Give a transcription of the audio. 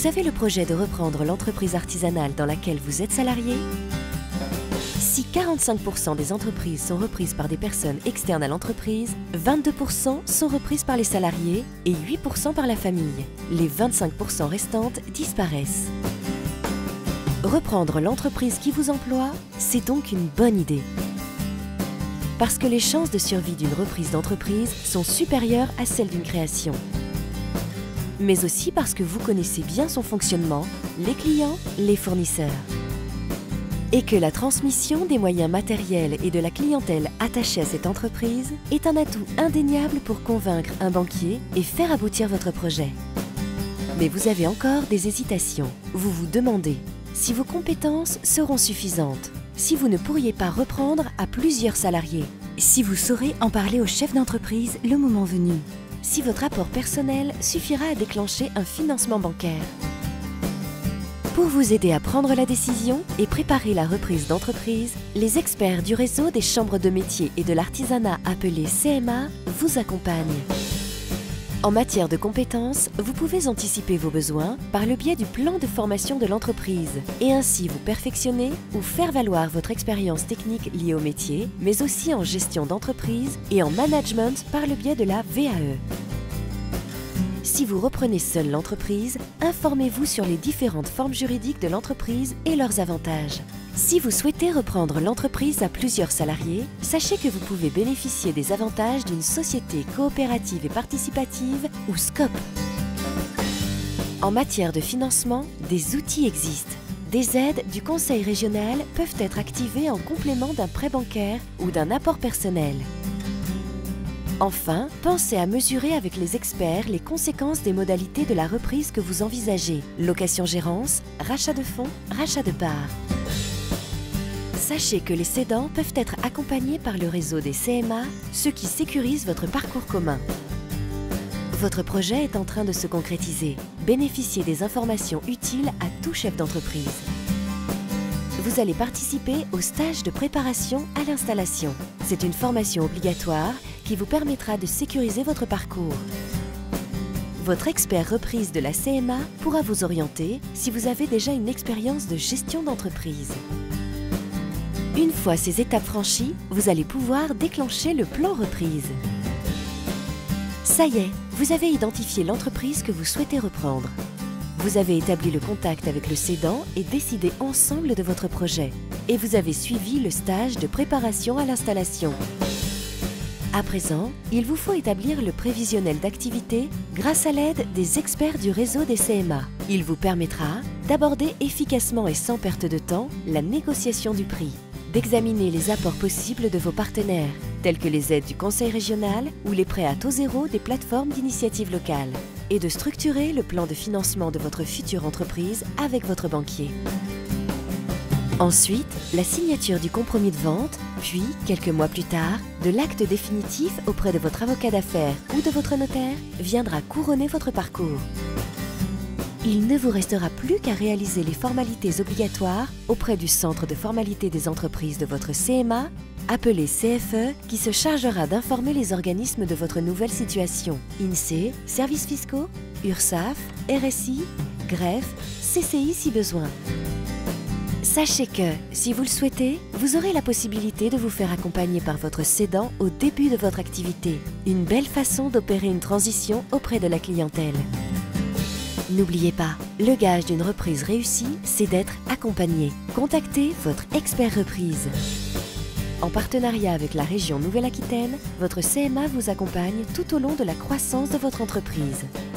Vous avez le projet de reprendre l'entreprise artisanale dans laquelle vous êtes salarié? Si 45% des entreprises sont reprises par des personnes externes à l'entreprise, 22% sont reprises par les salariés et 8% par la famille. Les 25% restantes disparaissent. Reprendre l'entreprise qui vous emploie, c'est donc une bonne idée. Parce que les chances de survie d'une reprise d'entreprise sont supérieures à celles d'une création. Mais aussi parce que vous connaissez bien son fonctionnement, les clients, les fournisseurs. Et que la transmission des moyens matériels et de la clientèle attachée à cette entreprise est un atout indéniable pour convaincre un banquier et faire aboutir votre projet. Mais vous avez encore des hésitations. Vous vous demandez si vos compétences seront suffisantes, si vous ne pourriez pas reprendre à plusieurs salariés, si vous saurez en parler au chef d'entreprise le moment venu, si votre apport personnel suffira à déclencher un financement bancaire. Pour vous aider à prendre la décision et préparer la reprise d'entreprise, les experts du réseau des chambres de métiers et de l'artisanat appelé CMA vous accompagnent. En matière de compétences, vous pouvez anticiper vos besoins par le biais du plan de formation de l'entreprise et ainsi vous perfectionner ou faire valoir votre expérience technique liée au métier, mais aussi en gestion d'entreprise et en management par le biais de la VAE. Si vous reprenez seul l'entreprise, informez-vous sur les différentes formes juridiques de l'entreprise et leurs avantages. Si vous souhaitez reprendre l'entreprise à plusieurs salariés, sachez que vous pouvez bénéficier des avantages d'une société coopérative et participative ou SCOP. En matière de financement, des outils existent. Des aides du conseil régional peuvent être activées en complément d'un prêt bancaire ou d'un apport personnel. Enfin, pensez à mesurer avec les experts les conséquences des modalités de la reprise que vous envisagez. Location-gérance, rachat de fonds, rachat de parts. Sachez que les cédants peuvent être accompagnés par le réseau des CMA, ce qui sécurise votre parcours commun. Votre projet est en train de se concrétiser. Bénéficiez des informations utiles à tout chef d'entreprise. Vous allez participer au stage de préparation à l'installation. C'est une formation obligatoire qui vous permettra de sécuriser votre parcours. Votre expert reprise de la CMA pourra vous orienter si vous avez déjà une expérience de gestion d'entreprise. Une fois ces étapes franchies, vous allez pouvoir déclencher le plan reprise. Ça y est, vous avez identifié l'entreprise que vous souhaitez reprendre. Vous avez établi le contact avec le cédant et décidé ensemble de votre projet. Et vous avez suivi le stage de préparation à l'installation. À présent, il vous faut établir le prévisionnel d'activité grâce à l'aide des experts du réseau des CMA. Il vous permettra d'aborder efficacement et sans perte de temps la négociation du prix, d'examiner les apports possibles de vos partenaires, tels que les aides du conseil régional ou les prêts à taux zéro des plateformes d'initiative locale, et de structurer le plan de financement de votre future entreprise avec votre banquier. Ensuite, la signature du compromis de vente, puis, quelques mois plus tard, de l'acte définitif auprès de votre avocat d'affaires ou de votre notaire viendra couronner votre parcours. Il ne vous restera plus qu'à réaliser les formalités obligatoires auprès du Centre de formalité des entreprises de votre CMA, appelé CFE, qui se chargera d'informer les organismes de votre nouvelle situation. INSEE, services fiscaux, URSSAF, RSI, greffe, CCI si besoin. Sachez que, si vous le souhaitez, vous aurez la possibilité de vous faire accompagner par votre cédant au début de votre activité. Une belle façon d'opérer une transition auprès de la clientèle. N'oubliez pas, le gage d'une reprise réussie, c'est d'être accompagné. Contactez votre expert reprise. En partenariat avec la région Nouvelle-Aquitaine, votre CMA vous accompagne tout au long de la croissance de votre entreprise.